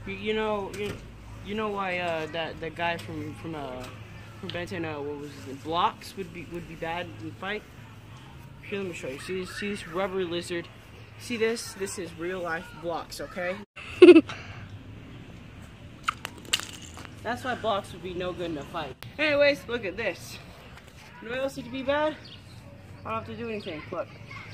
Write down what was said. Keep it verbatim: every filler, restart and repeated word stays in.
You, you know, you, you know why uh, that that guy from from uh from Benton, uh, what was his name, Bloxx would be would be bad in the fight. Here, let me show you. See, this- see this rubber lizard. See this? This is real life Bloxx, okay? That's why Bloxx would be no good in a fight. Anyways, look at this. You know what else would be bad? I don't have to do anything. Look.